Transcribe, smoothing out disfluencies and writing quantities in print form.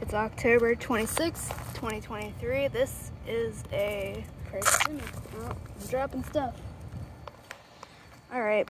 It's October 26th, 2023. This is a Procimequat. Oh, I'm dropping stuff. Alright,